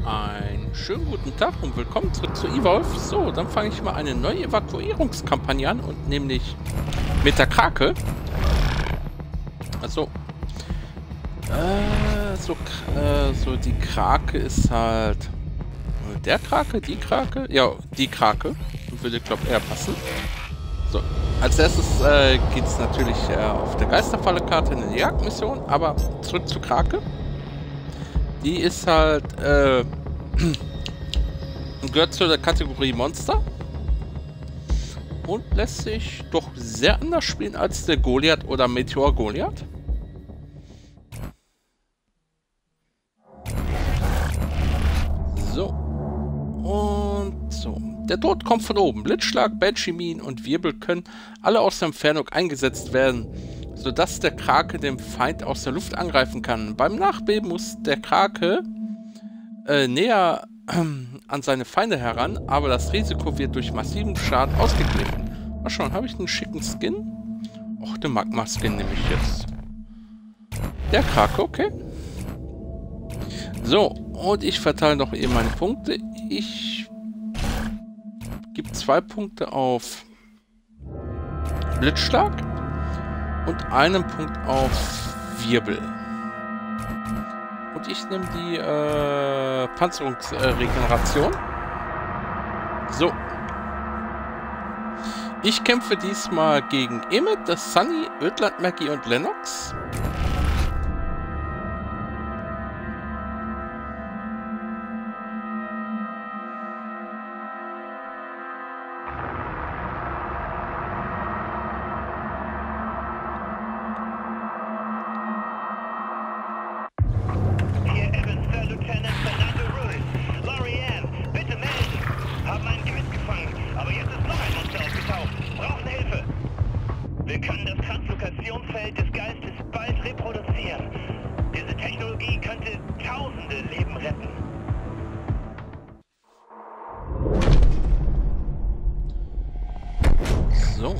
Einen schönen guten Tag und willkommen zurück zu Evolve. So, dann fange ich mal eine neue Evakuierungskampagne an und nämlich mit der Krake. Also, so die Krake ist halt der Krake, die Krake? Ja, die Krake. Würde, glaube ich, eher passen. So, als erstes geht es natürlich auf der Geisterfalle-Karte in eine Jagdmission, aber zurück zur Krake. Die ist halt, gehört zu der Kategorie Monster und lässt sich doch sehr anders spielen als der Goliath oder Meteor Goliath. So. Und so. Der Tod kommt von oben. Blitzschlag, Banshee-Minen und Wirbel können alle aus der Entfernung eingesetzt werden, sodass der Krake den Feind aus der Luft angreifen kann. Beim Nachbeben muss der Krake näher an seine Feinde heran, aber das Risiko wird durch massiven Schaden ausgeglichen. Mal schauen, habe ich einen schicken Skin? Och, den Magma-Skin nehme ich jetzt. Der Krake, okay. So, und ich verteile noch eben meine Punkte. Ich gebe 2 Punkte auf Blitzschlag und einen Punkt auf Wirbel. Und ich nehme die Panzerungsregeneration. So. Ich kämpfe diesmal gegen Emmet, das Sunny, Ödland, Maggie und Lennox. Wir können das Translokationsfeld des Geistes bald reproduzieren. Diese Technologie könnte tausende Leben retten. So.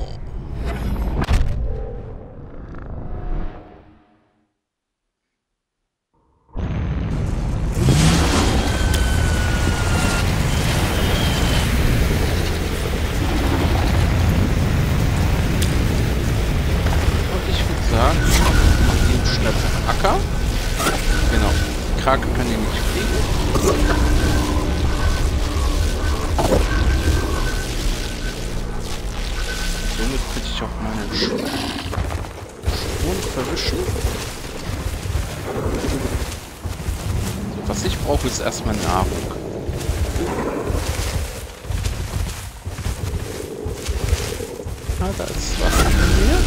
Genau, die Krake kann hier nicht fliegen. Somit könnte ich auch meine Spuren verwischen. So, was ich brauche, ist erstmal Nahrung. Ah, da ist was in mir.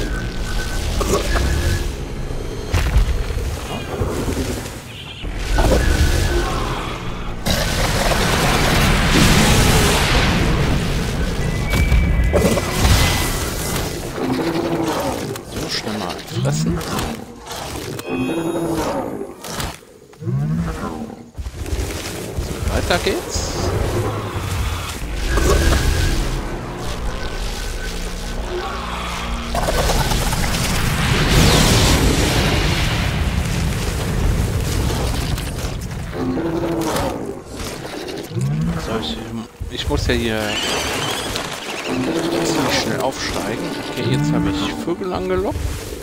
Fressen. So, weiter geht's. So, ich muss ja hier ziemlich schnell aufsteigen. Okay, jetzt habe ich Vögel angelockt.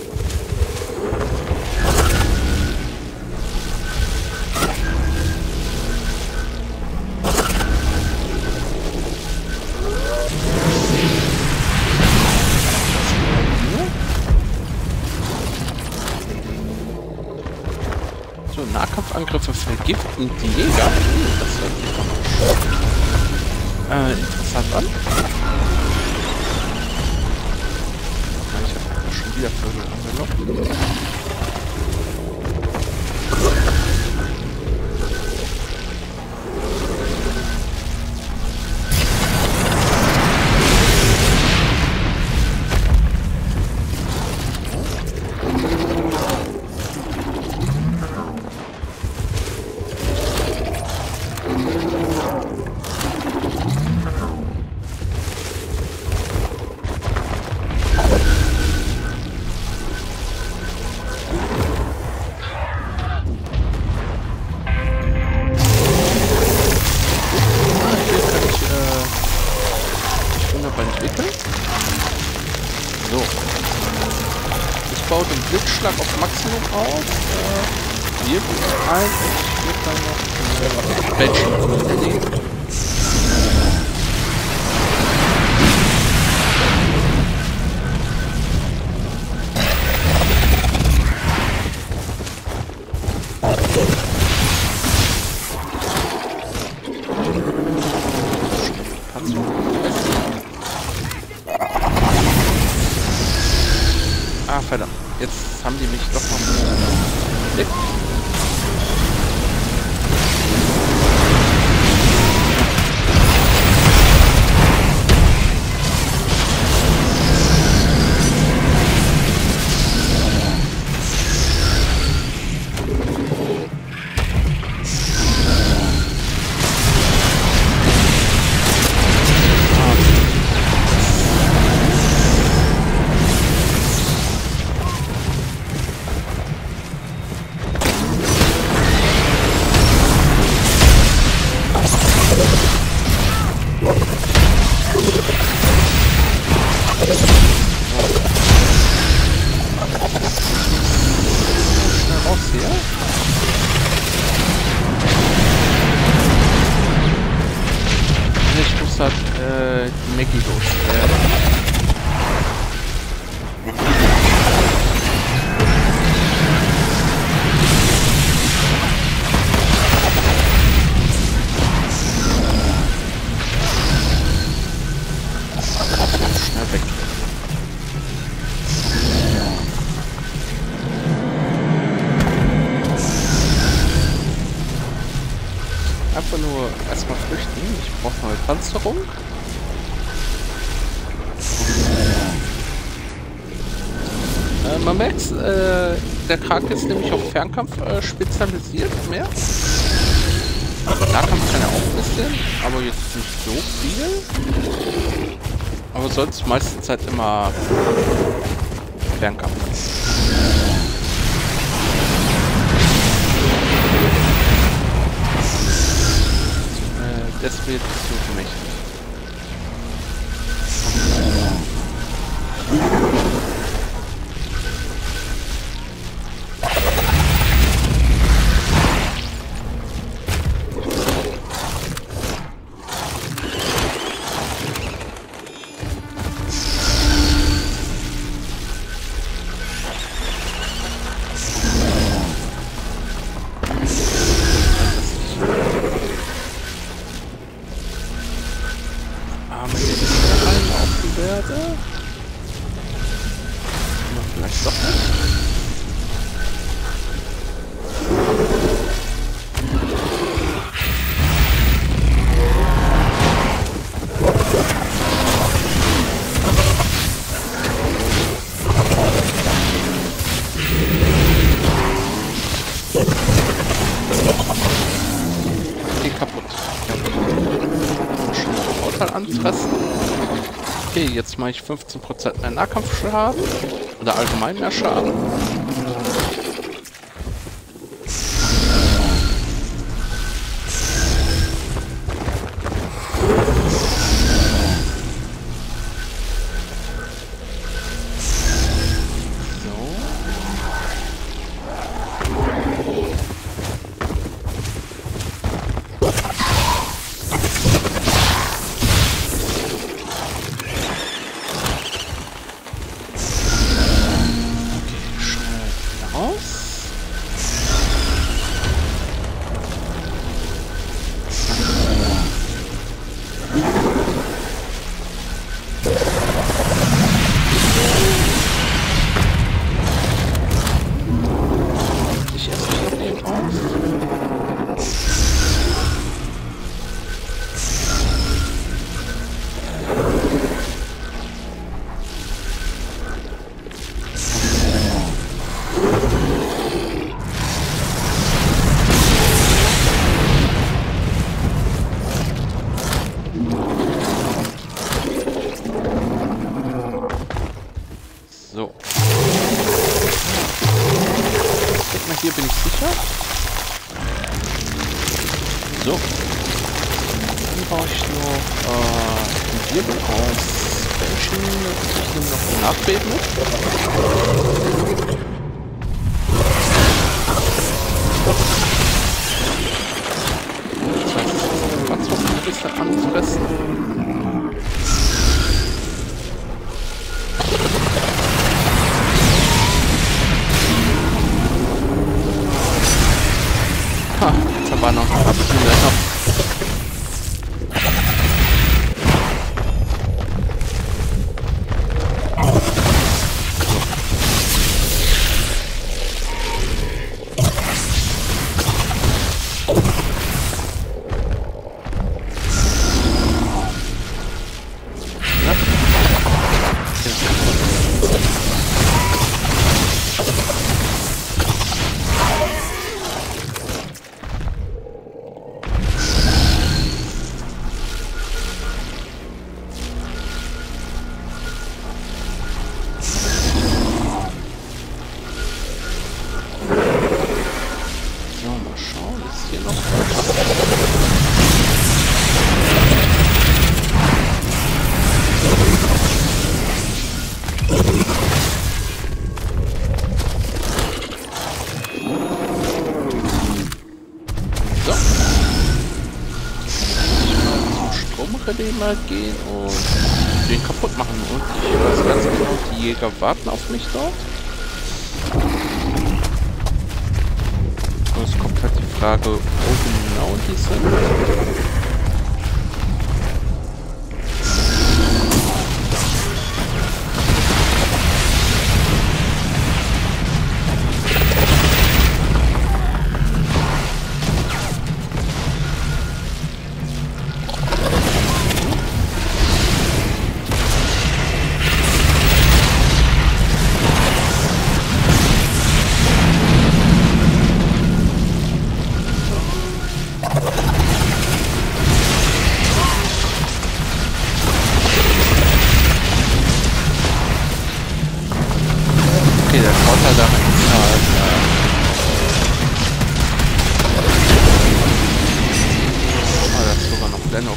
So, Nahkampfangriffe vergiften die Jäger. Das hört sich doch interessant an. Ich habe schon wieder Vögel angelockt. Blitzschlag auf Maximum auf. Wir ein. Ich würde dann noch Banshee nehmen. Ah, verdammt. Jetzt haben die mich doch noch weg. Maggie loswerden. Schnell weg. Einfach nur erstmal flüchten. Ich brauche neue Panzerung. Man merkt, der Krake ist nämlich auf Fernkampf spezialisiert mehr. Nahkampf kann er auch ein bisschen, aber jetzt nicht so viel. Aber sonst meiste Zeit immer Fernkampf. Das wird so mächtig. Vielleicht doch nicht. Okay, kaputt. Schon ein Vorteil anfressen. Okay, jetzt mache ich 15% mehr Nahkampfschaden. Oder allgemein mehr Schaden. So. Guck mal, hier bin ich sicher. So. Dann brauche ich noch einen Wirbel aus Banshee. Ich nehme noch ein Nachbeben mit. Ha, jetzt aber noch ein paar bisschen länger. Mal gehen und den kaputt machen. Und ich weiß ganz genau, die Jäger warten auf mich dort. Und es kommt halt die Frage, wo genau die sind. Okay, der Vorteil daran ist halt, da ist sogar noch Lennox.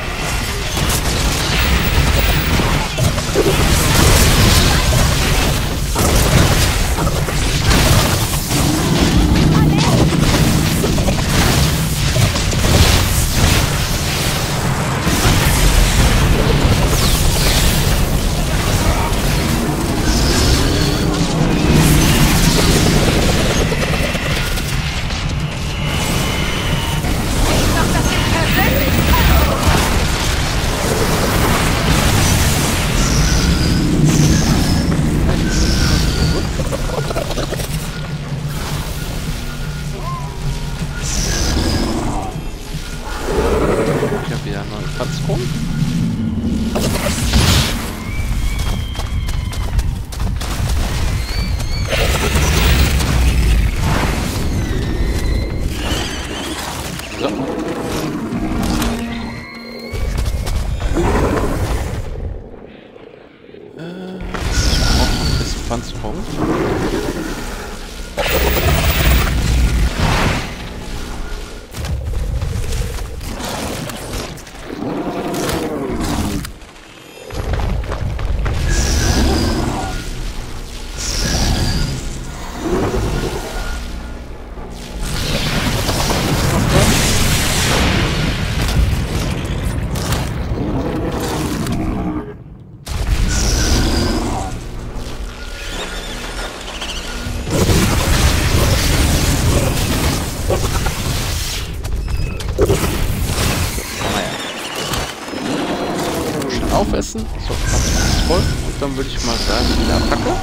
Aufessen, so, voll. Und dann würde ich mal sagen, die Attacke.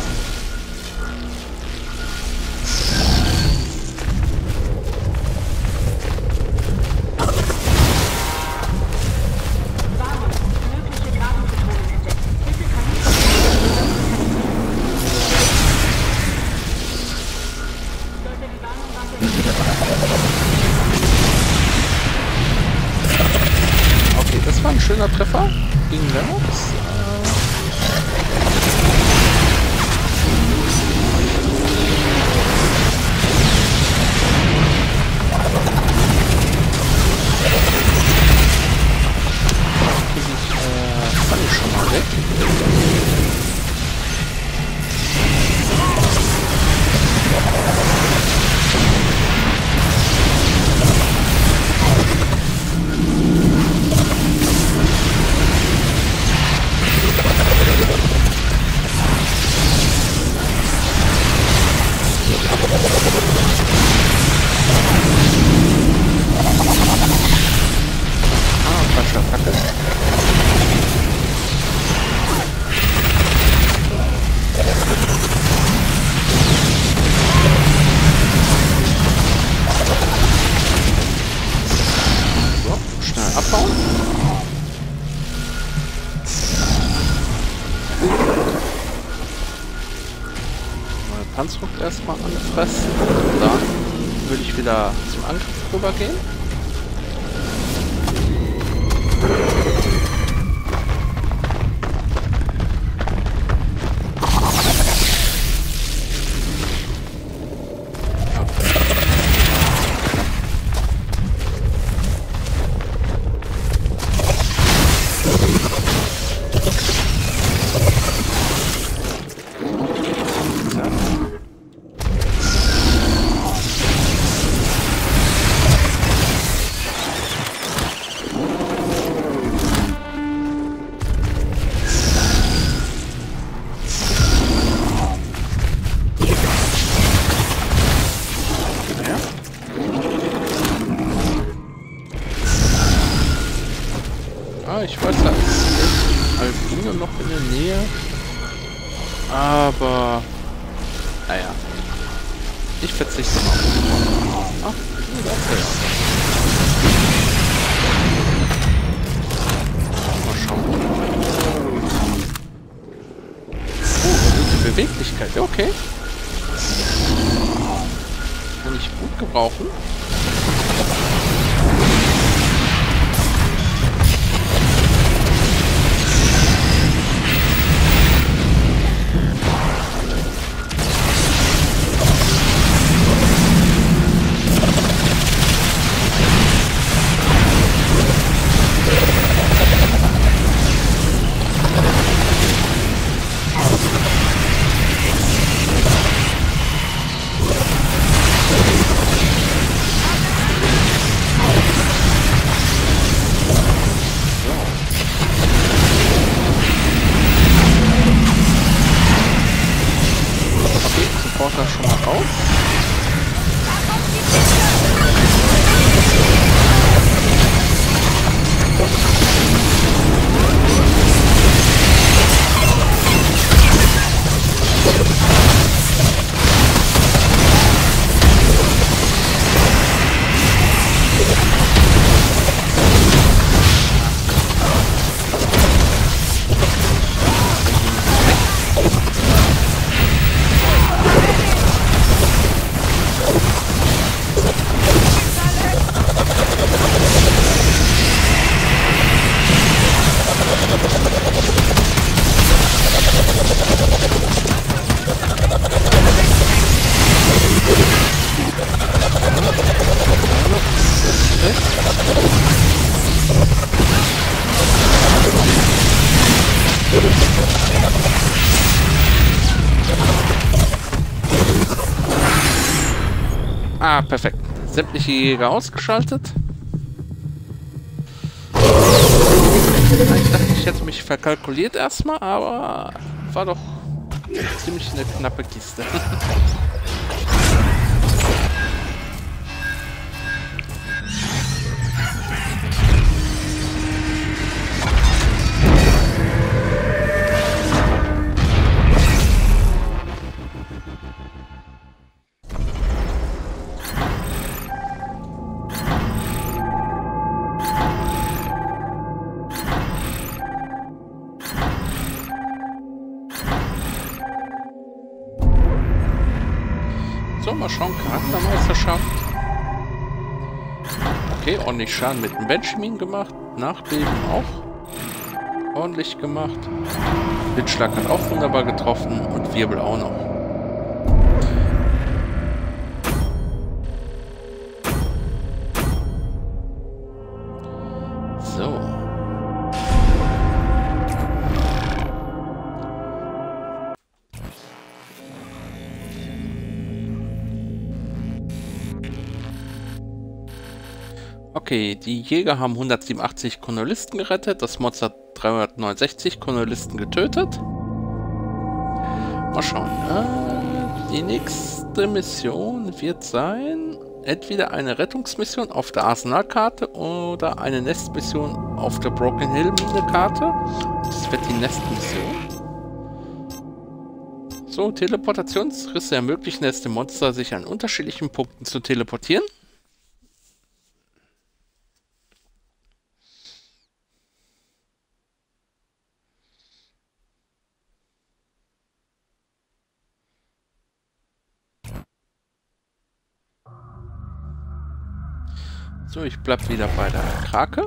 Okay, das war ein schöner Treffer. Gegen Lennox. Fand ich schon mal weg. abbauen. Meine Panzerung erstmal anfressen. Dann würde ich wieder zum Angriff rübergehen. Ich weiß, da ist Albino noch in der Nähe. Aber... Naja. Ich verzichte mal. Ach, da ist er. Mal schauen. Oh, die Beweglichkeit. Okay. Kann ich gut gebrauchen. Schon mal raus. Ah, perfekt. Sämtliche Jäger ausgeschaltet. Ich dachte, ich hätte mich verkalkuliert erstmal, aber war doch ziemlich eine knappe Kiste. So, mal schauen, Charaktermeisterschaft. Okay, ordentlich Schaden mit dem Benjamin gemacht. Nachbeben auch ordentlich gemacht. Blitzschlag hat auch wunderbar getroffen und Wirbel auch noch. So. Okay, die Jäger haben 187 Kolonisten gerettet, das Monster hat 369 Kolonisten getötet. Mal schauen. Die nächste Mission wird sein, entweder eine Rettungsmission auf der Arsenalkarte oder eine Nestmission auf der Broken Hill Mine-Karte. Das wird die Nestmission. So, Teleportationsrisse ermöglichen es dem Monster, sich an unterschiedlichen Punkten zu teleportieren. So, ich bleib wieder bei der Krake.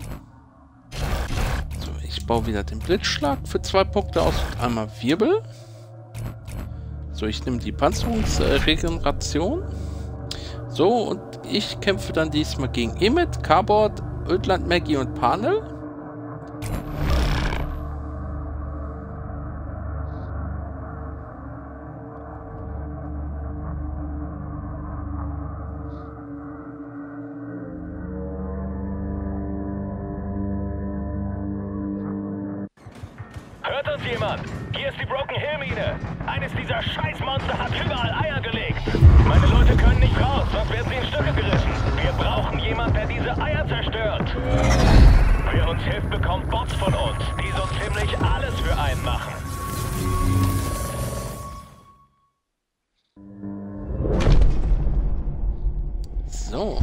So, ich baue wieder den Blitzschlag für 2 Punkte aus und einmal Wirbel. So, ich nehme die Panzerungsregeneration. So, und ich kämpfe dann diesmal gegen Emmet, Carbord, Ödland, Maggie und Panel. Hört uns jemand? Hier ist die Broken Hill Mine. Eines dieser Scheißmonster hat überall Eier gelegt. Meine Leute können nicht raus, sonst werden sie in Stücke gerissen. Wir brauchen jemanden, der diese Eier zerstört. Wer uns hilft, bekommt Bots von uns, die so ziemlich alles für einen machen. So.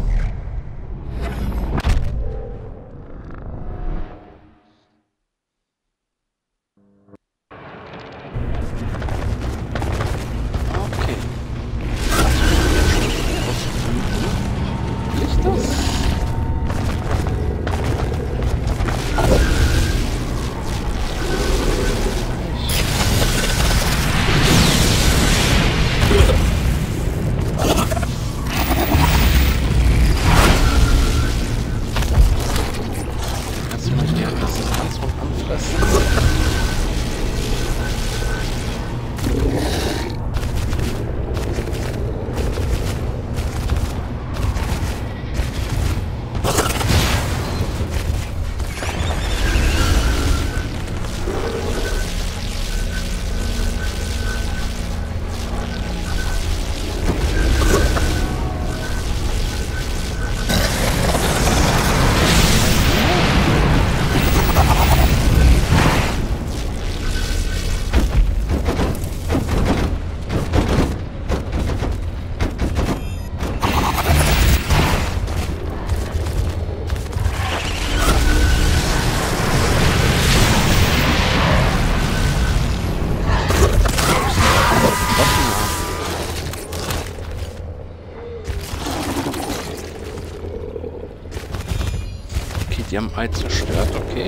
Die haben Ei zerstört, okay.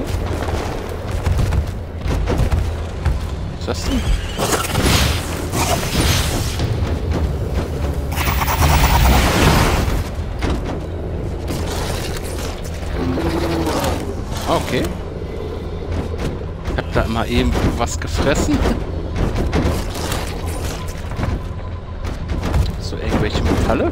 Was ist das denn? Okay. Ich hab da immer eben was gefressen. So irgendwelche Metalle.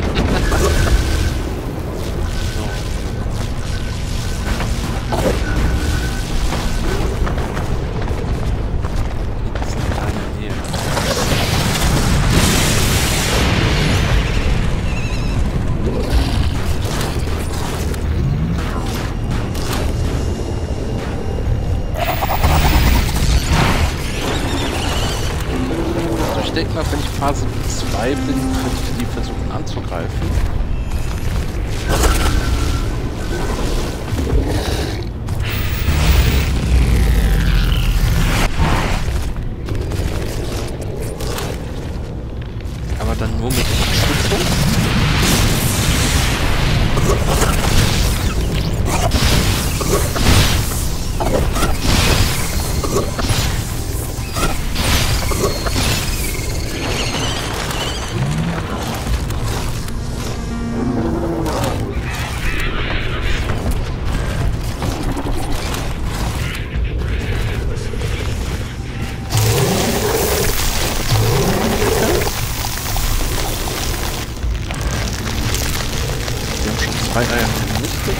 Ich denke mal, wenn ich Phase 2 bin, könnte ich die versuchen anzugreifen. Aber dann nur mit Unterstützung. Zwei Eier vernichtet.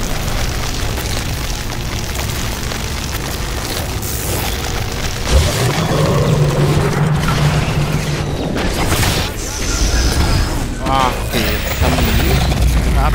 Ah, okay, jetzt haben wir nicht knapp.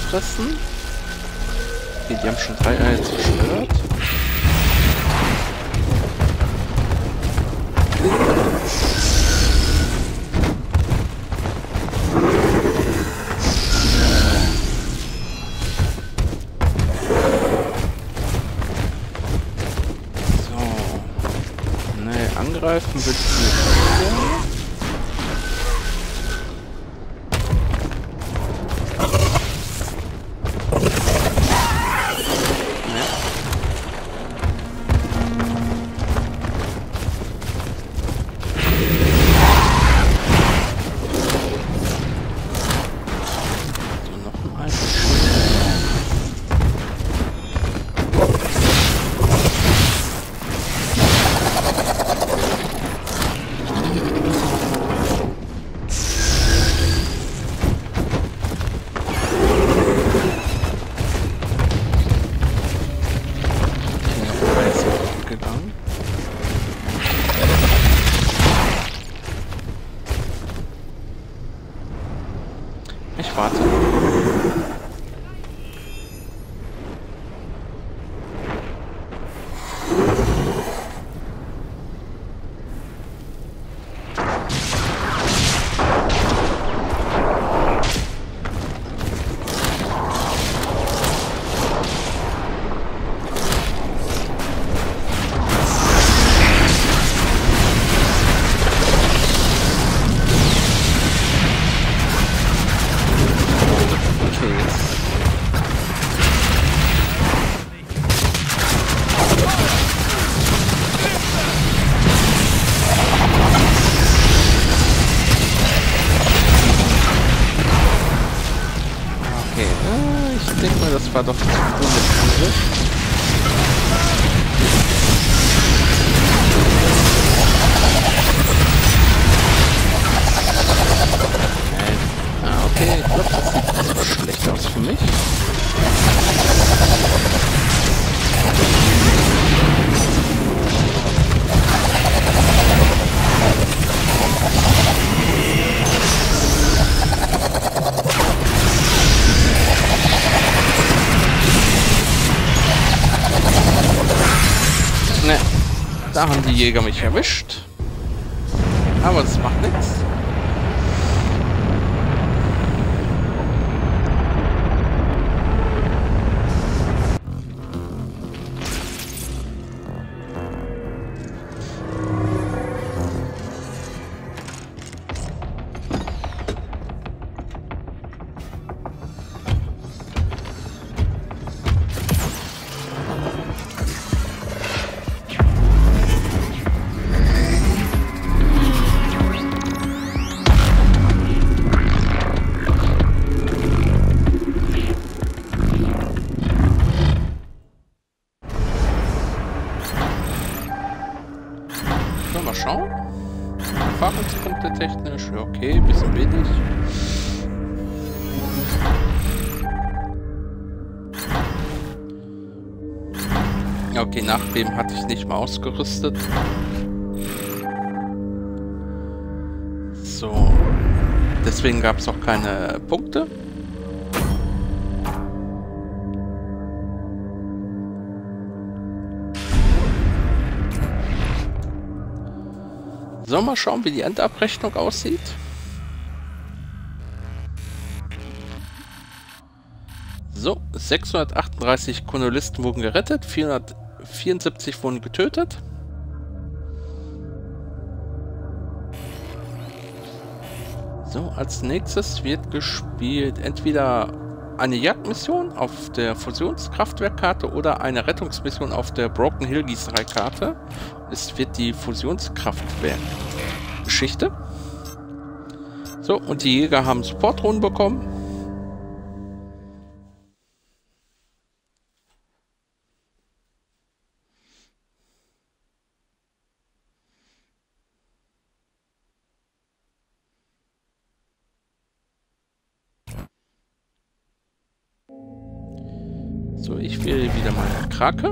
fressen. Okay, die haben schon 3 Eier zerstört. So. Ne, angreifen wird nicht. Ich warte. Ich denke mal, das war doch zu früh. Okay, ich glaube, das sieht etwas schlecht aus für mich. Ne, da haben die Jäger mich erwischt. Aber das macht nichts. Mal schauen. Erfahrungspunkte technisch, ja, okay, bisschen wenig. Ja, okay, Nachbeben hatte ich nicht mal ausgerüstet. So. Deswegen gab es auch keine Punkte. So, mal schauen, wie die Endabrechnung aussieht. So, 638 Kolonisten wurden gerettet, 474 wurden getötet. So, als nächstes wird gespielt entweder eine Jagdmission auf der Fusionskraftwerkkarte oder eine Rettungsmission auf der Broken Hill Gießereikarte. Es wird die Fusionskraftwerk-Geschichte. So, und die Jäger haben Supportrunden bekommen. So, ich wähle wieder mal eine Krake.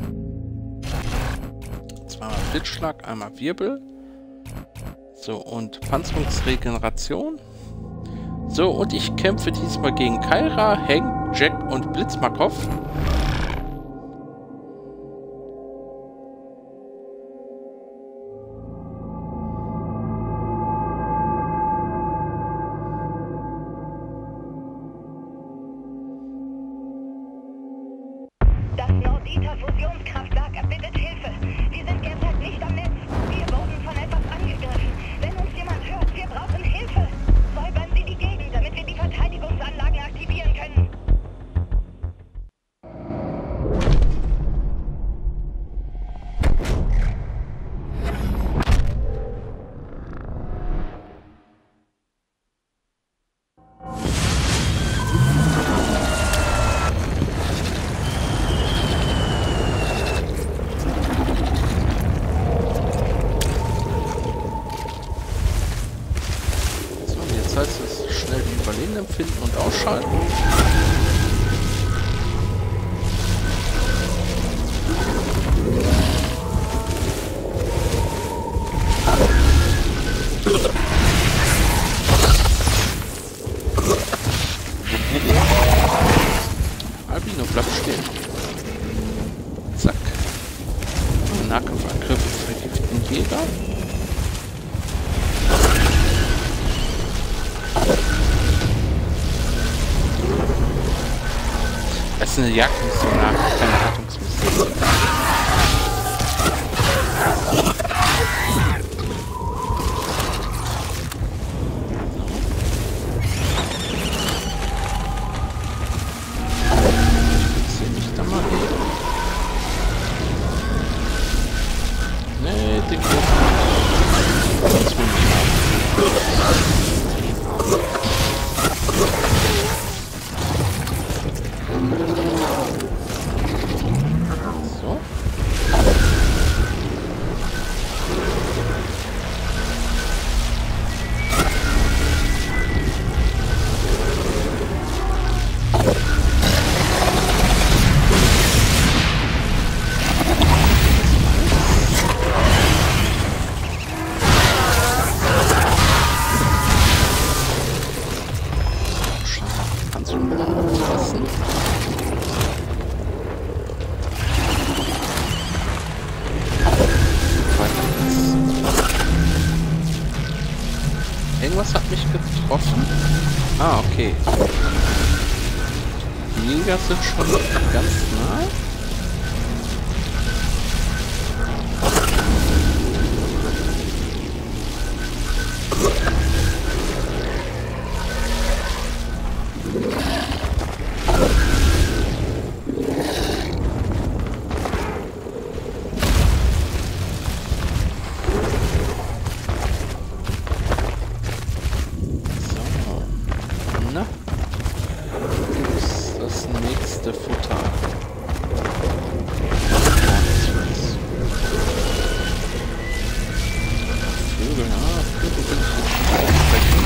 Zweimal Blitzschlag, einmal Wirbel. So, und Panzerungsregeneration. So, und ich kämpfe diesmal gegen Kyra, Hank, Jack und Blitzmarkov. Das Nordita-Fusionskraftwerk erbittet Hilfe. Wir sind derzeit nicht am Netz. Wir wurden von etwas angegriffen. Wenn uns jemand hört, wir brauchen Hilfe. Säubern Sie die Gegend, damit wir die Verteidigungsanlagen aktivieren können. Das heißt, es schnell die Überlebenden finden und ausschalten. Albino bleibt stehen. Zack. Nahkampfangriff vergiften Jäger. Das ist eine Jagdmission, keine Rettungsmission. Ich sehe mich da mal hin. Nee, den Griff. Das will ich haben. So. Kannst du mal lassen? Irgendwas hat mich getroffen. Ah, okay. Die Jäger sind schon ganz nah. Na? Wo ist das nächste Futter? Vögel, ja, Vögel will ich nicht aufbrechen.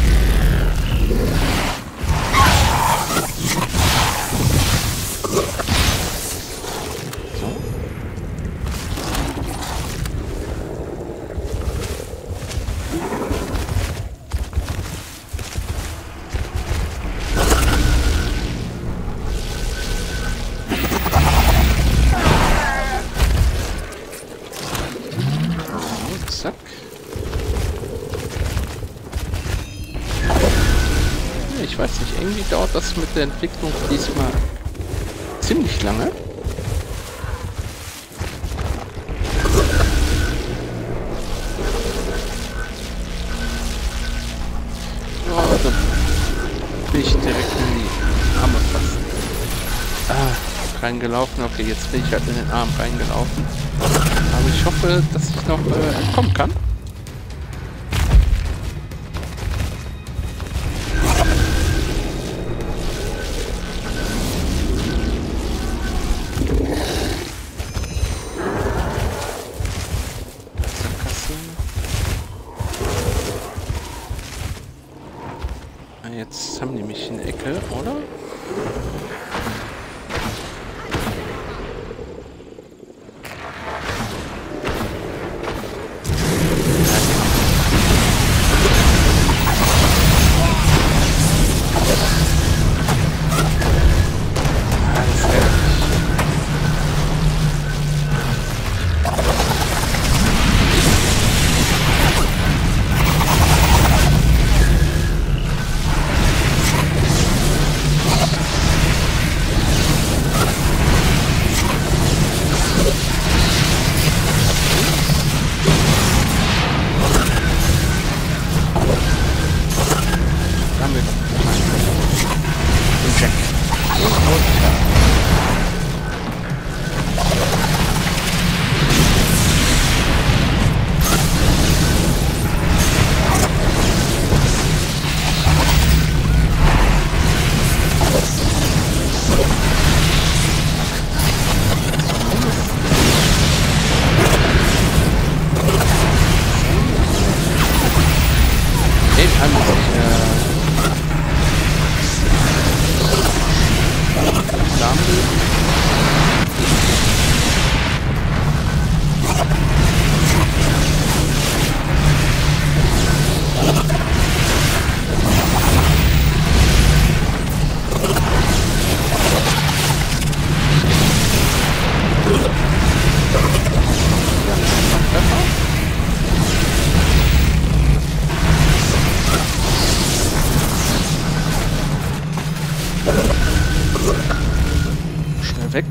So. Zack. Ich weiß nicht, irgendwie dauert das mit der Entwicklung diesmal ziemlich lange. Ja, dann bin ich direkt in die Arme fast reingelaufen. Okay, jetzt bin ich halt in den Arm reingelaufen. Aber ich hoffe, dass ich noch entkommen kann. Jetzt haben die mich in der Ecke, oder? haben wir den Jack. Weg.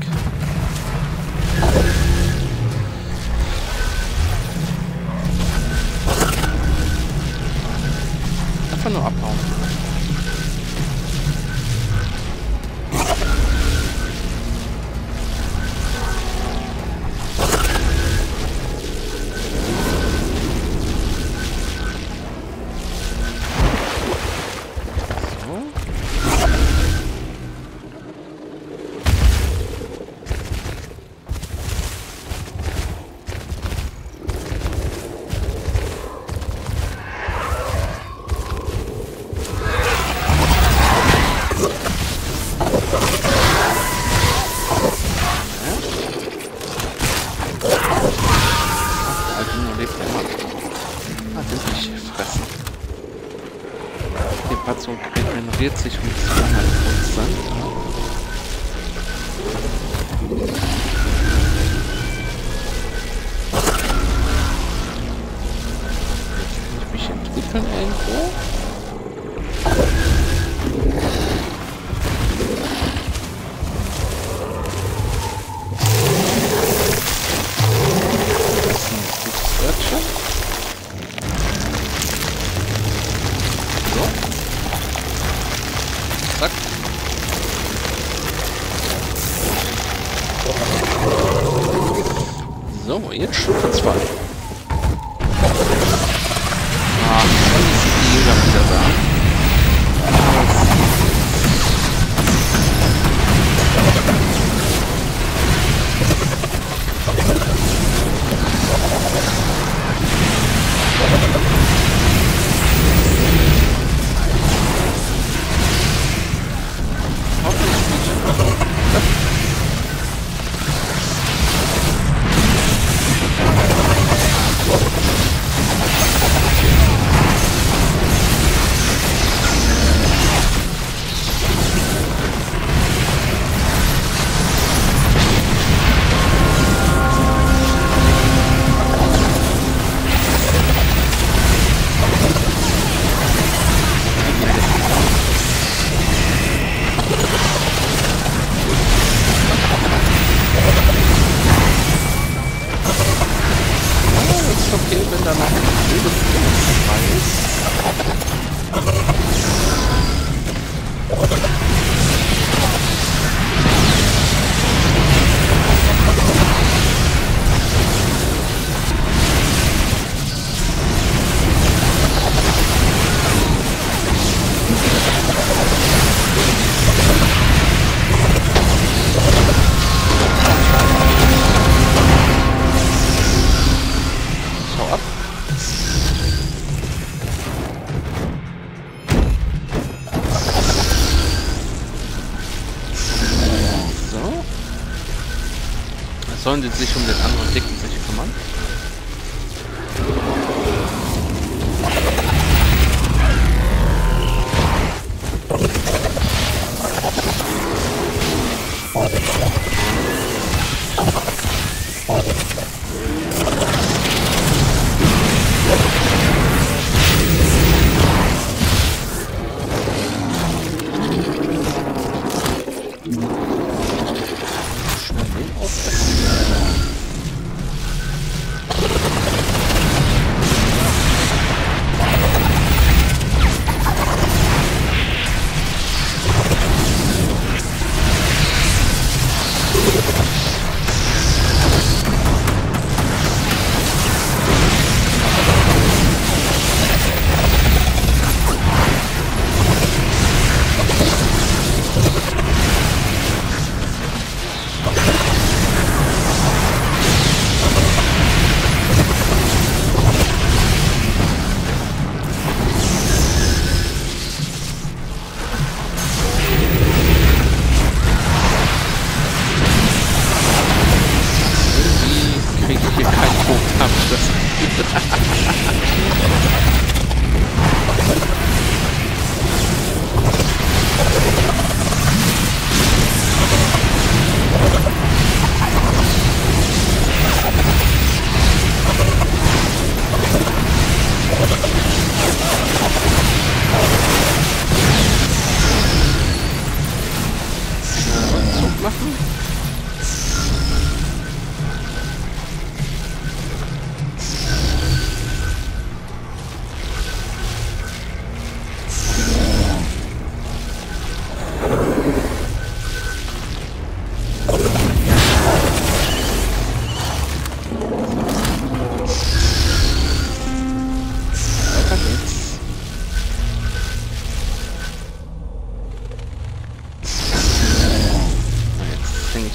Einfach nur abhauen. Regeneriert sich um 200%. Kann ich mich entwickeln irgendwo? So, jetzt Stufe 2. Ah, schon ist die Jäger wieder da. Okay, wenn da noch ein wildes dabei ist. Sollen sie sich um den anderen Dicken sich kümmern?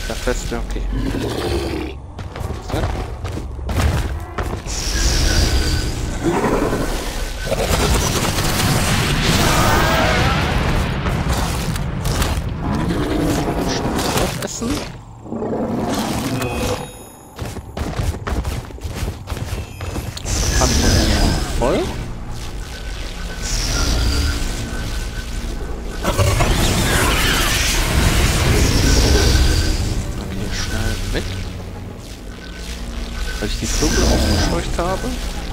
Der feste, okay. So. Aufessen. Voll. Okay, schnell weg. Weil ich die Vögel aufgescheucht habe.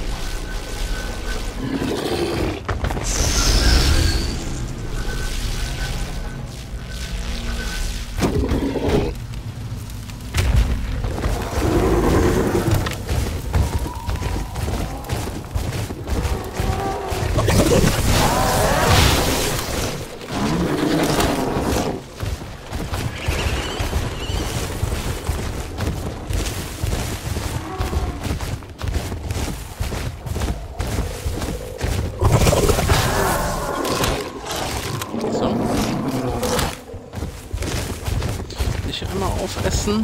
Aufessen.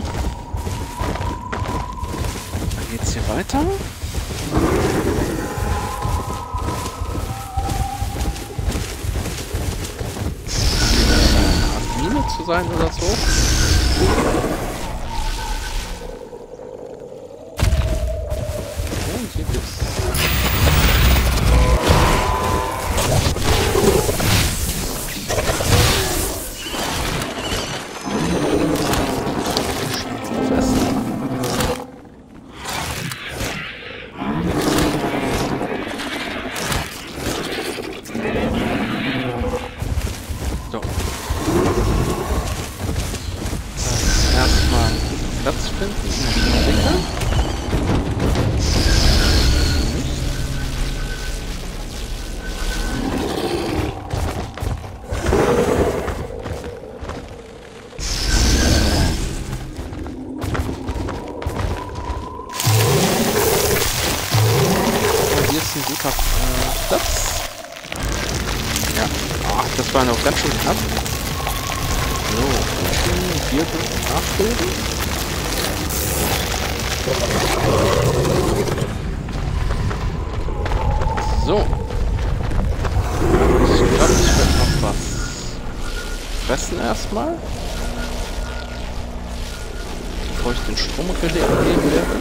Dann geht's hier weiter. Mine zu sein oder so. Und hier gibt's Platz finden. Hier ist ein guter Platz. Ja, das war noch ganz schön knapp. So, hier nachbilden. So. Ich glaube, ich werde noch was fressen erstmal. Bevor ich den Stromrelais abgeben werde.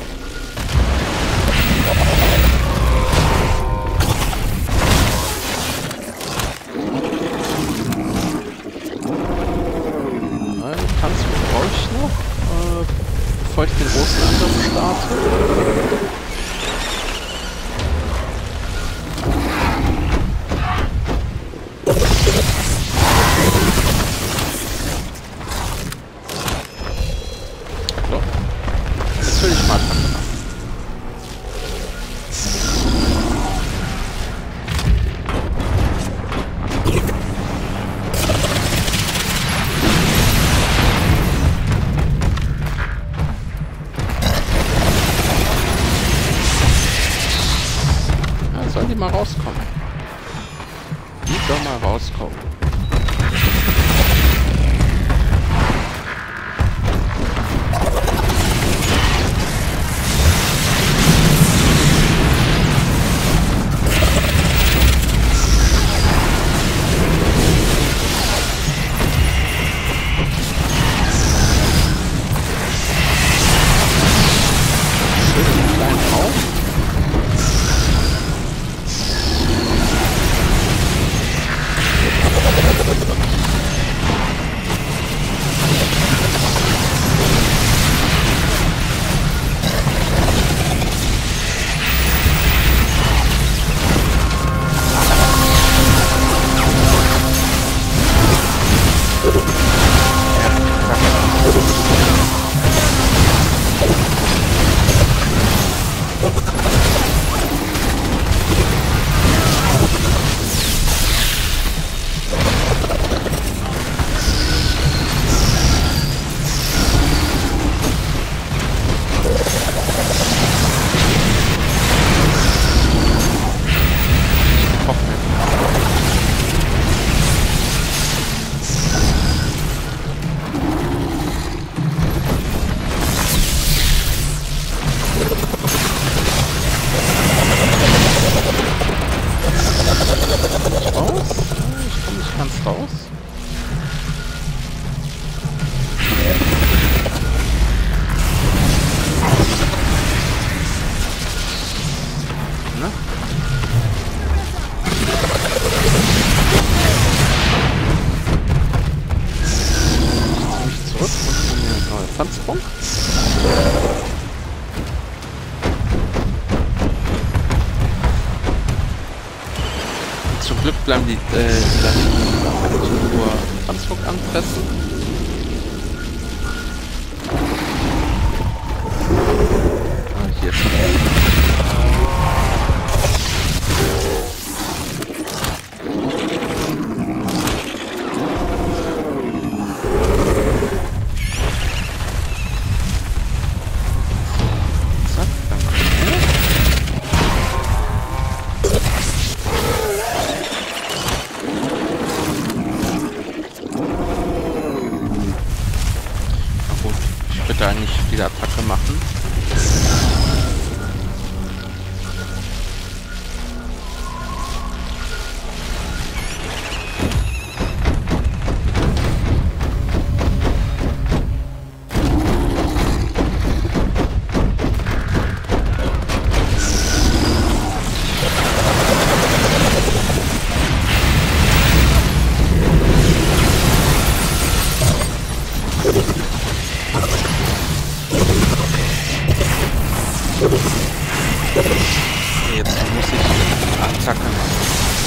Eine Tanzung brauche ich noch. Bevor ich den großen Angriff starte. So. Jetzt will ich mal packen. Sollen die mal rauskommen? Die doch mal rauskommen. Schönen kleinen Raum. kannst raus. Ne? Ich zurück und mir einen neuen Tanzpunkt. Zum Glück bleiben die nur Tanzpunkt anpressen. Ah, hier schon. Da nicht wieder Attacke machen. Jetzt muss ich Attacke machen.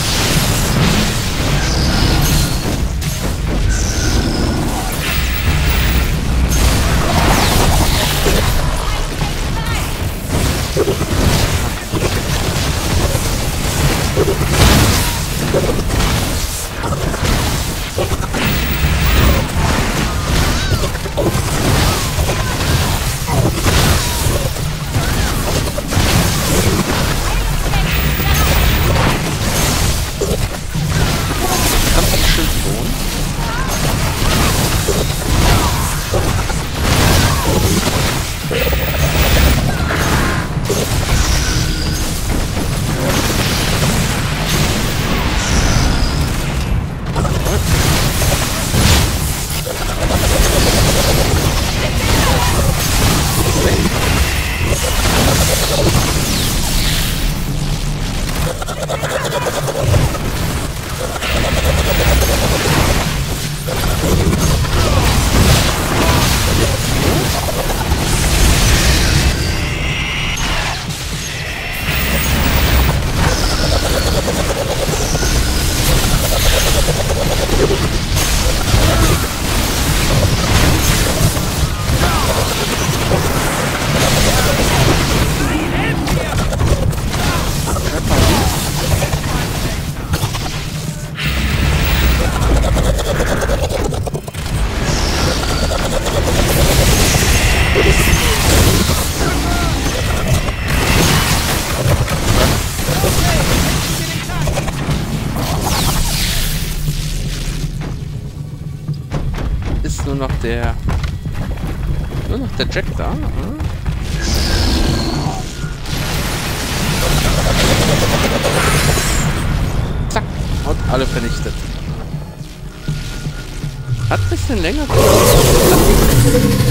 Ist nur noch der Jack da? Hm? Zack, und alle vernichtet. Hat ein bisschen länger gedauert.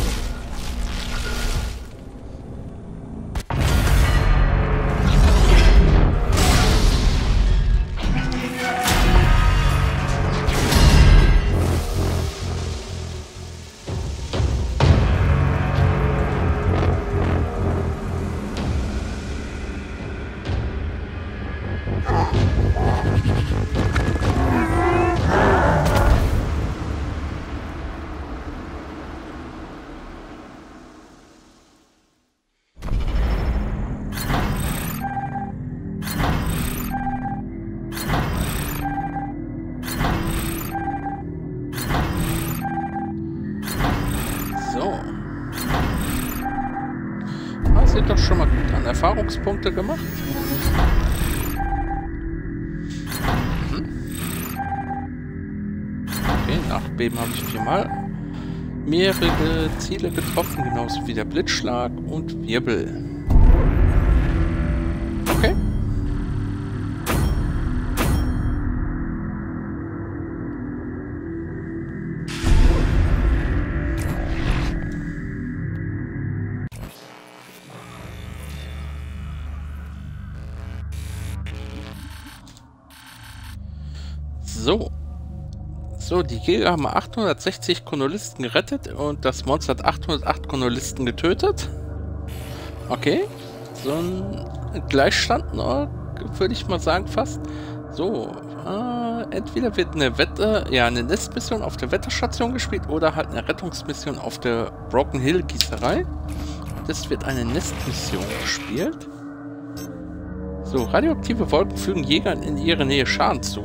Sieht doch schon mal gut an. Erfahrungspunkte gemacht. Okay, Nachbeben habe ich 4-mal. Mehrere Ziele getroffen, genauso wie der Blitzschlag und Wirbel. Okay. So, die Jäger haben 860 Kolonisten gerettet und das Monster hat 808 Kolonisten getötet. Okay. So ein Gleichstand, würde ich mal sagen fast. So, entweder wird eine Nestmission auf der Wetterstation gespielt oder halt eine Rettungsmission auf der Broken Hill Gießerei. Das wird eine Nestmission gespielt. So, radioaktive Wolken fügen Jägern in ihrer Nähe Schaden zu.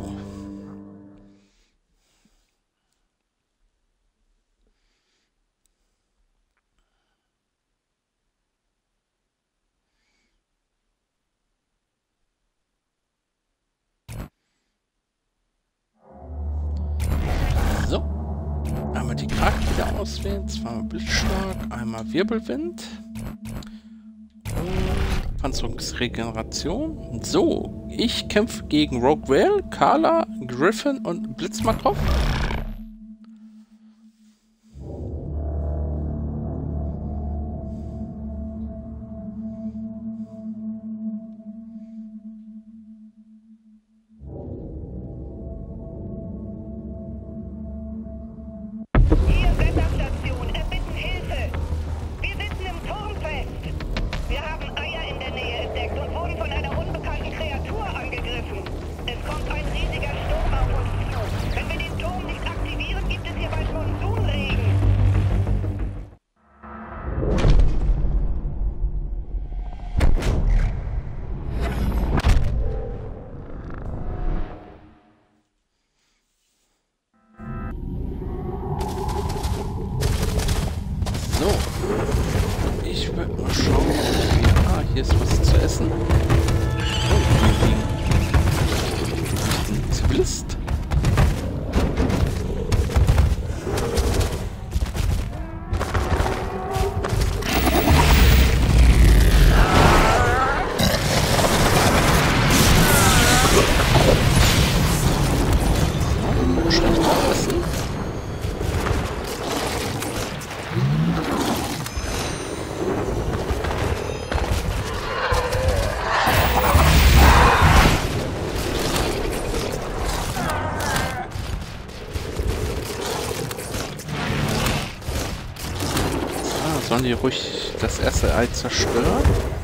So, einmal die Krake wieder auswählen, zweimal Blitzschlag, einmal Wirbelwind und Panzerungsregeneration. So, ich kämpfe gegen Rogue Whale, Carla, Griffin und Blitzmakrow. Hier, Wetterstation, erbitten Hilfe. Wir sitzen im Turm fest. Wir haben Eier in der Nähe entdeckt und wurden von einer unbekannten Kreatur angegriffen. Es kommt ein riesiger Sturm auf uns zu. Wenn wir den Turm nicht aktivieren, gibt es hier bald Monsunregen. So, ich würde mal schauen, hier ist was zu essen. Oh, hier liegen ein Zivilist. So, schlechter Essen. Sollen die ruhig das erste Ei zerstören?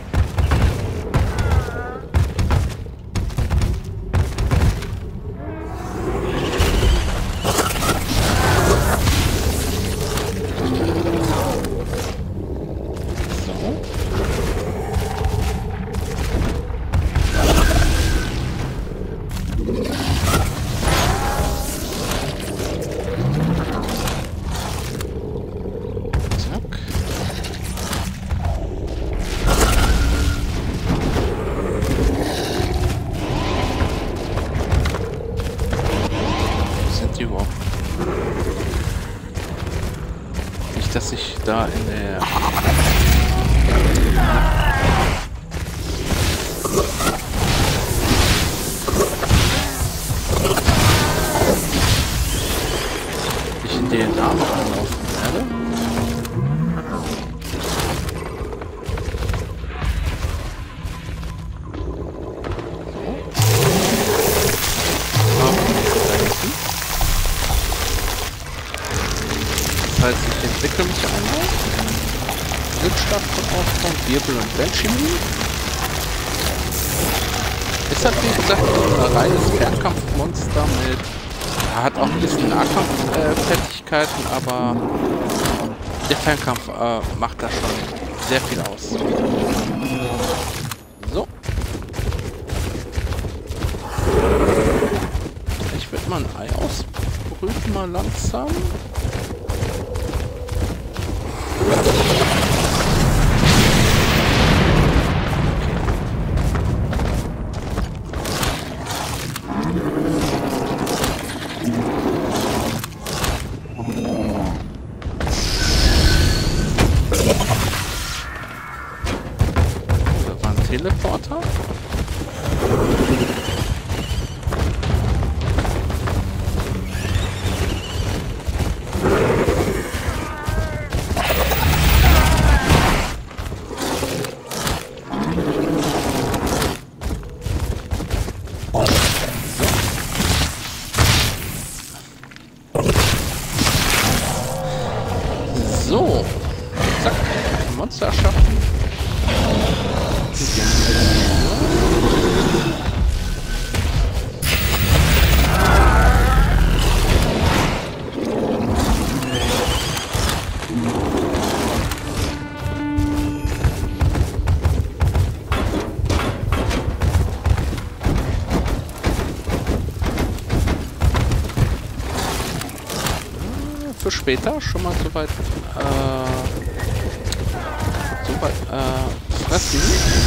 Nicht, dass ich da in der... Ich in den Namen anlaufen werde. Das heißt, ich entwickle mich einmal. Blitzschlag von Aufbau, Wirbel und Benjamin. Ist halt wie gesagt ein reines Fernkampfmonster mit... Er hat auch ein bisschen Nahkampffertigkeiten, aber der Fernkampf macht da schon sehr viel aus. So. Ich würde mal ein Ei ausbrüten, mal langsam. Da war ein Teleporter. Monster erschaffen. Für später schon mal soweit fressen.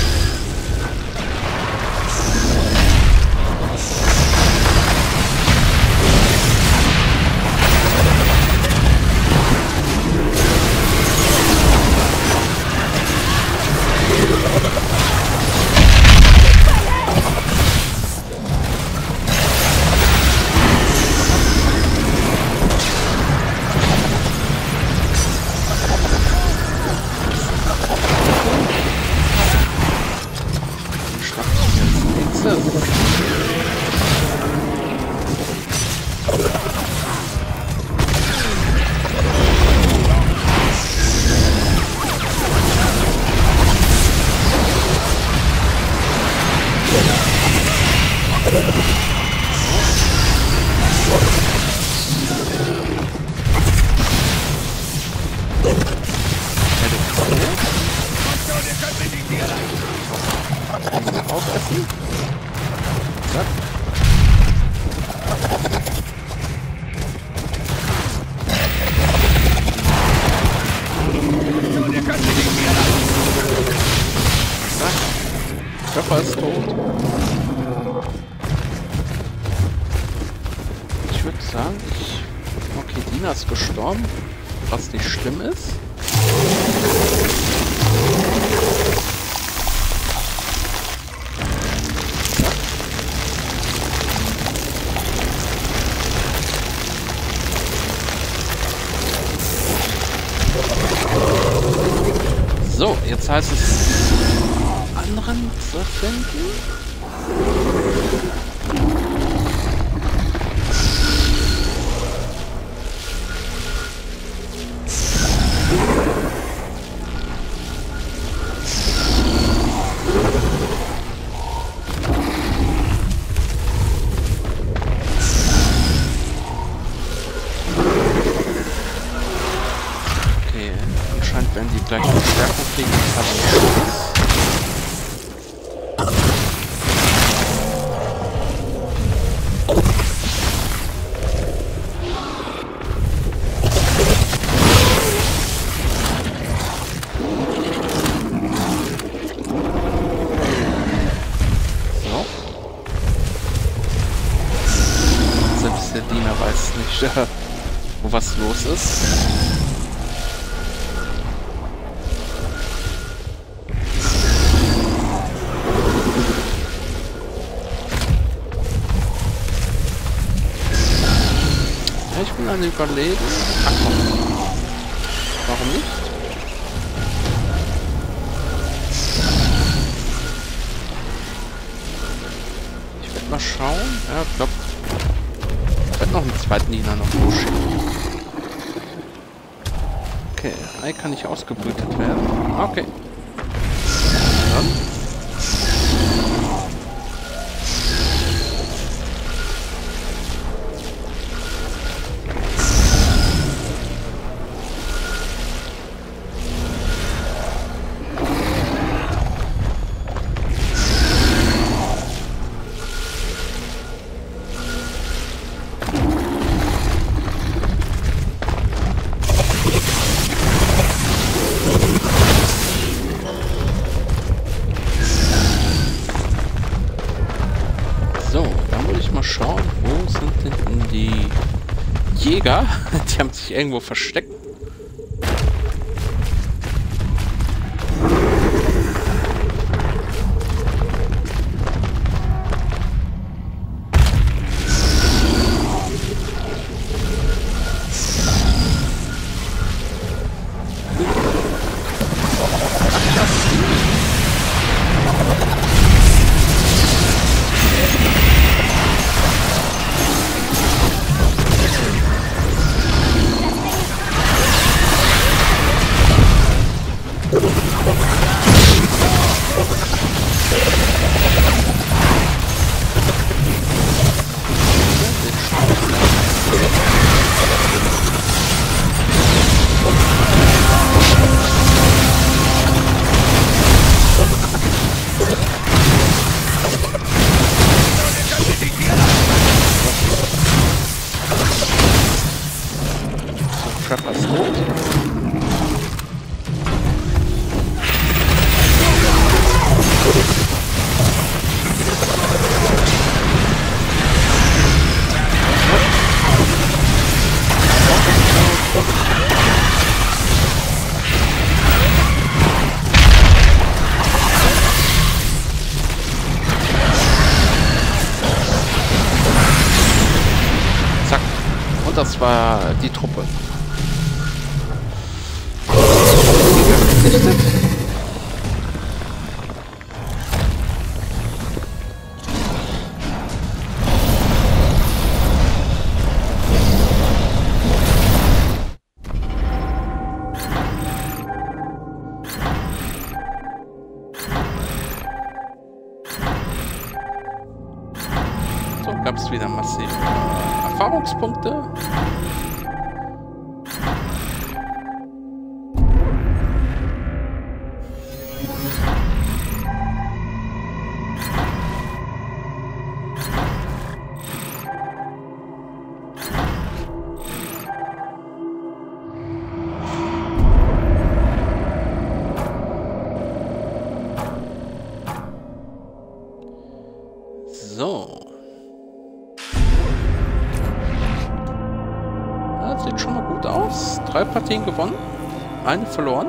Aufessen. Zack. Körper ist tot. Ich würde sagen, okay, Dina ist gestorben, was nicht schlimm ist. So, jetzt heißt es, anderen zu finden. Okay, anscheinend werden die gleich Verstärkung kriegen, das hat nicht Spaß. Der Diener weiß nicht, wo was los ist. Ja, ich bin ein Überleben. Ach komm. Warum nicht? Ich werde mal schauen. Ja, ich glaube, noch einen zweiten Diener noch hochschicken. Okay, Ei kann nicht ausgebrütet werden. Okay. Dann. Schauen, wo sind denn die Jäger? Die haben sich irgendwo versteckt. Treffer ist tot. Das war die Truppe. So, gab es wieder massiv Erfahrungspunkte. So. Das sieht schon mal gut aus. 3 Partien gewonnen, 1 verloren.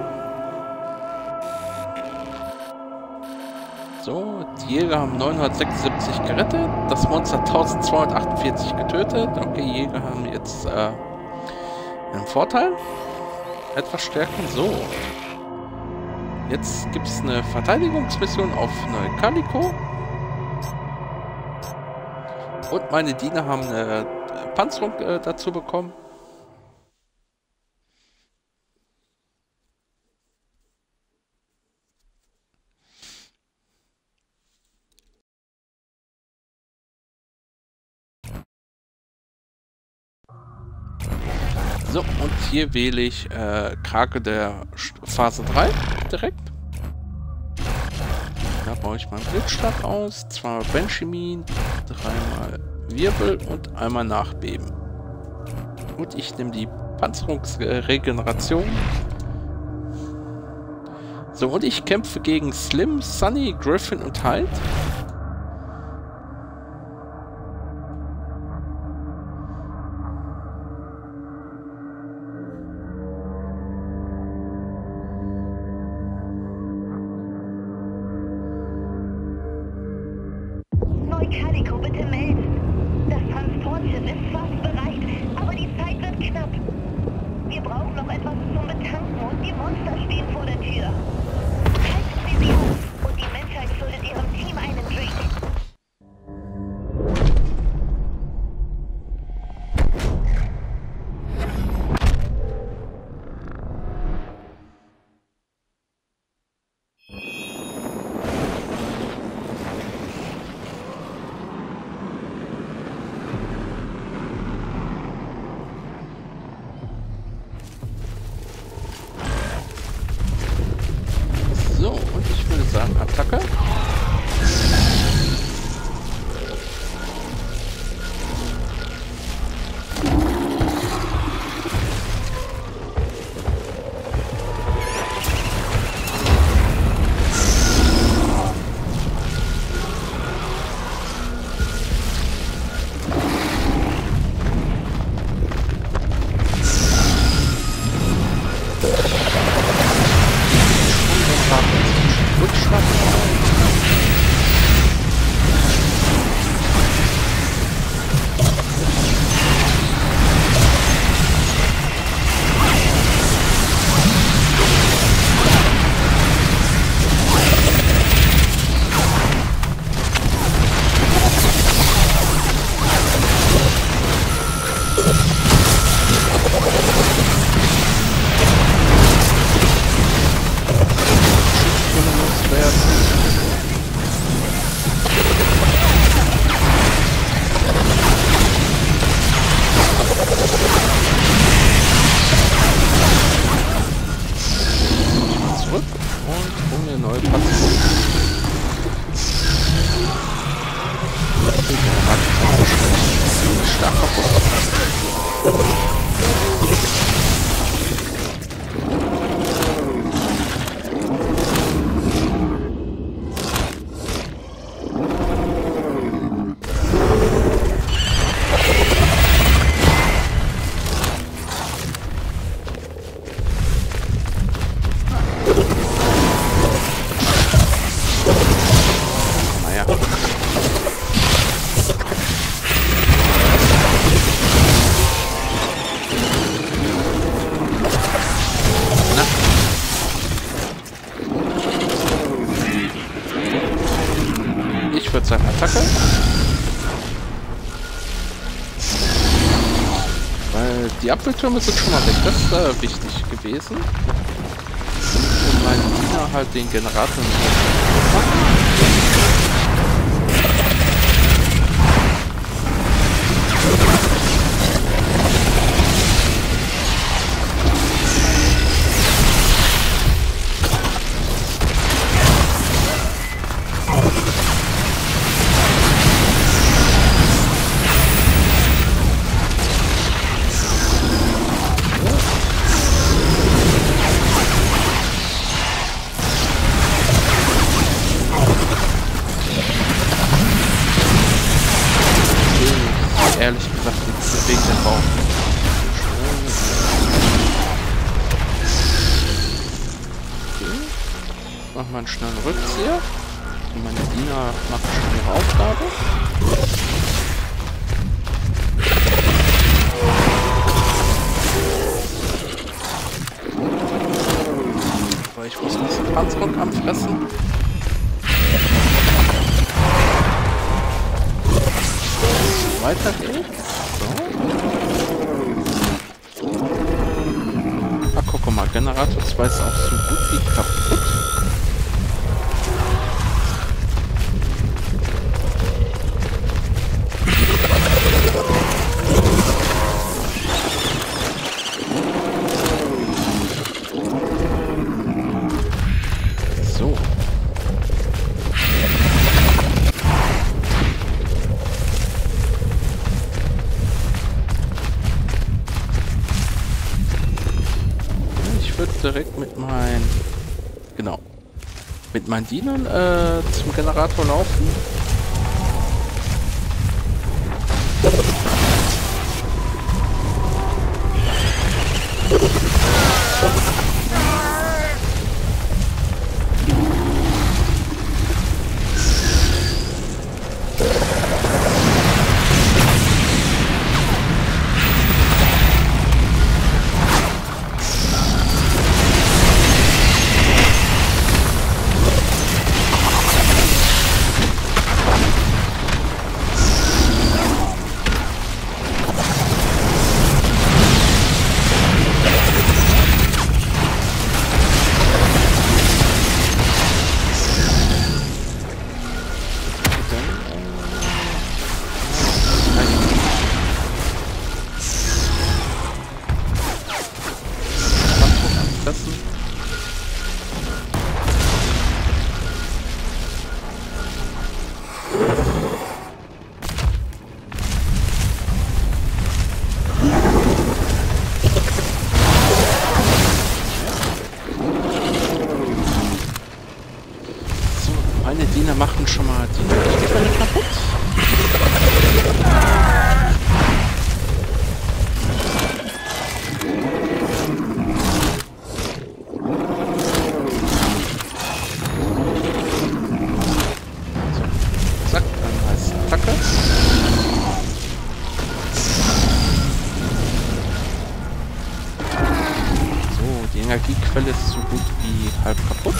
So, die Jäger haben 976 gerettet, das Monster 1248 getötet. Okay, Jäger haben jetzt einen Vorteil. Etwas stärken. So. Jetzt gibt es eine Verteidigungsmission auf Neu-Calico. Und meine Diener haben eine Panzerung dazu bekommen. So, und hier wähle ich Krake der Phase 3 direkt. Da baue ich meinen Blitzschlag aus, 2-mal Benjamin, 3-mal Wirbel und einmal Nachbeben. Und ich nehme die Panzerungsregeneration. So, und ich kämpfe gegen Slim, Sunny, Griffin und Hyde. Neu-Calico, bitte melden. Das Transportschiff ist fast bereit, aber die Zeit wird knapp. Wir brauchen noch etwas zum Betanken und die Monster stehen vor der Tür. Halten Sie sie auf und die Menschheit schuldet ihrem Team einen Drink. So, und ich würde sagen, Attacke. Die Abwehrtürme sind schon mal weg. Das ist wichtig gewesen. Und mein Diener halt den Generator ehrlich gesagt nichts wegen dem Baum. Okay. Mach mal einen schnellen Rückzieher. Und meine Diener machen schon ihre Aufgabe. Aber ich muss diesen Panzerrücken fressen. Weiter geht's. So. Ah, guck mal, Generator 2 ist auch so gut wie kaputt. So. Direkt mit meinen, genau, mit meinen Dienern zum Generator laufen. Meine Diener machen schon mal die Quelle kaputt. So. Zack, dann heißt Attacke. So, die Energiequelle ist so gut wie halb kaputt.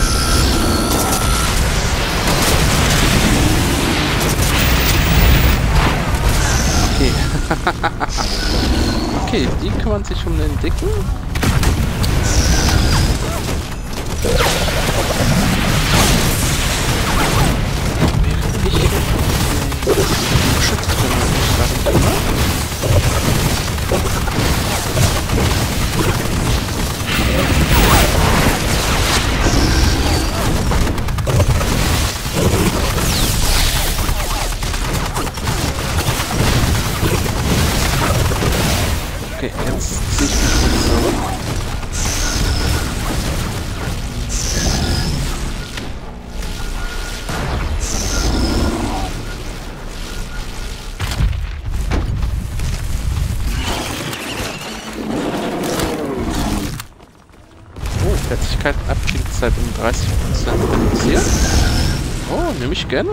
Okay. Okay, die kümmern sich um den Dicken. Okay, jetzt ziehe ich mich mal zurück. Oh, Fertigkeitenabklingzeit um 30% reduziert. Oh, nehme ich gerne.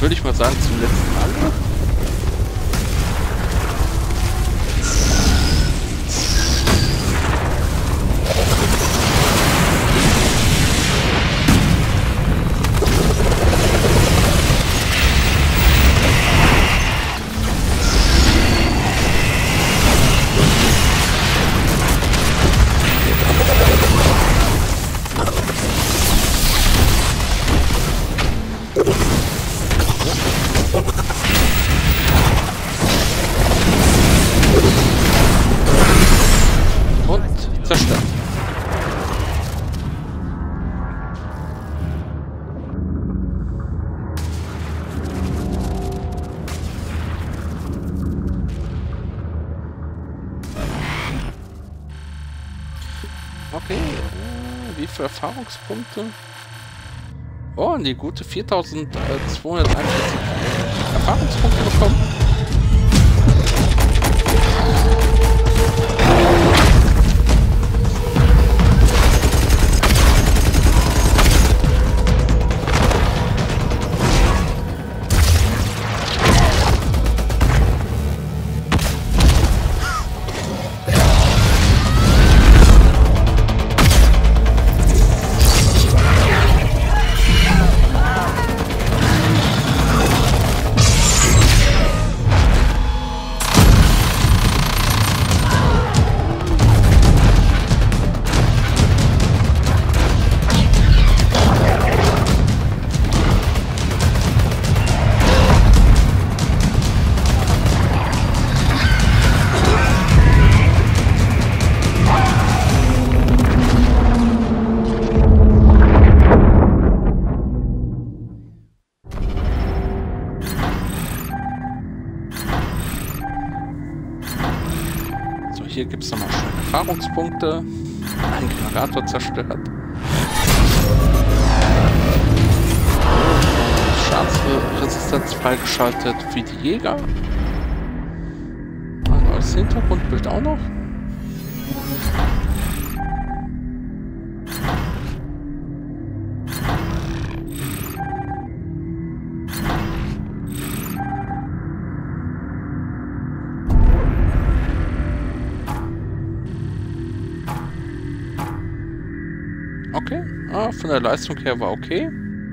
würde ich mal sagen, zum letzten Mal. Zerstört. Okay, wie viele Erfahrungspunkte? Oh, die gute 4241 Erfahrungspunkte bekommen. Hier gibt es nochmal schöne Erfahrungspunkte. Ein Generator zerstört. Schadensresistenz freigeschaltet für die Jäger. Ein neues Hintergrundbild auch noch. Okay, von der Leistung her war okay.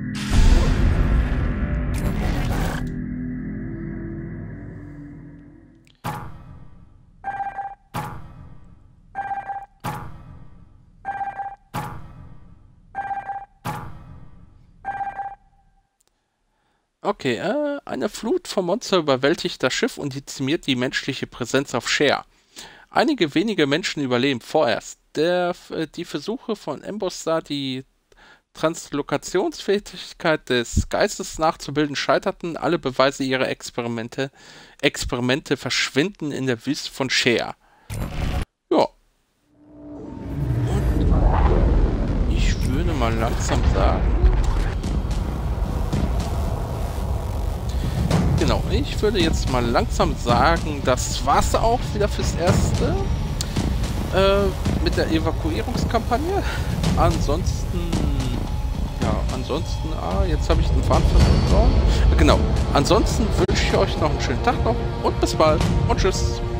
Okay, eine Flut von Monster überwältigt das Schiff und dezimiert die menschliche Präsenz auf Share. Einige wenige Menschen überleben vorerst. Die Versuche von Embostar, die Translokationsfähigkeit des Geistes nachzubilden, scheiterten. Alle Beweise ihrer Experimente verschwinden in der Wüste von Share. Ja. Und ich würde mal langsam sagen... Genau, ich würde jetzt mal langsam sagen, das war's auch wieder fürs Erste. Mit der Evakuierungskampagne. Ansonsten, jetzt habe ich den Faden verloren. Genau, ansonsten wünsche ich euch noch einen schönen Tag noch und bis bald und tschüss.